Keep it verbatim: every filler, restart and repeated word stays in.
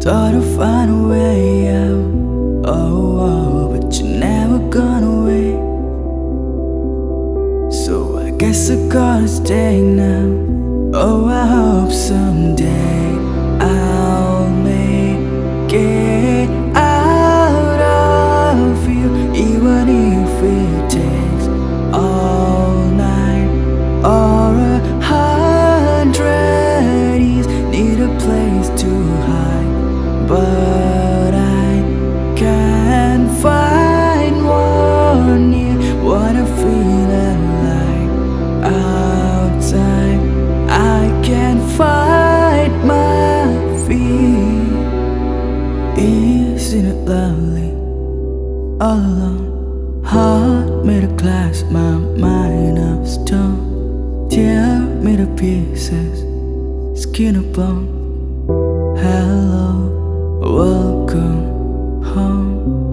Try to find a way out, oh, oh, but you're never gone away. So I guess I gotta stay now. Oh, I hope someday I'll make it out of you, even if it takes all night or a hundred years. Need a place to hide, but I can't find one near. Wanna feel alive outside, I can't fight my feet. Isn't it lovely? All alone, heart made of glass, my mind of stone. Tear me to pieces, skin of bone. Hello, welcome home.